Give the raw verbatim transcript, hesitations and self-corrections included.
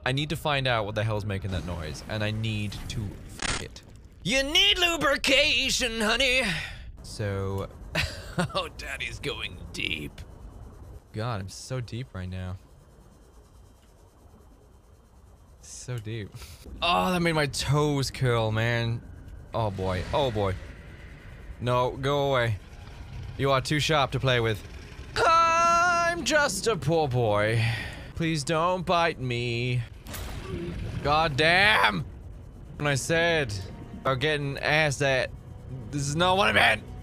I need to find out what the hell's making that noise, and I need to f it. You need lubrication, honey! So... oh, daddy's going deep. God, I'm so deep right now. So deep. Oh, that made my toes curl, man. Oh boy, oh boy. No, go away. You are too sharp to play with. I'm just a poor boy. Please don't bite me. God damn! When I said about getting asked that, this is not what I meant.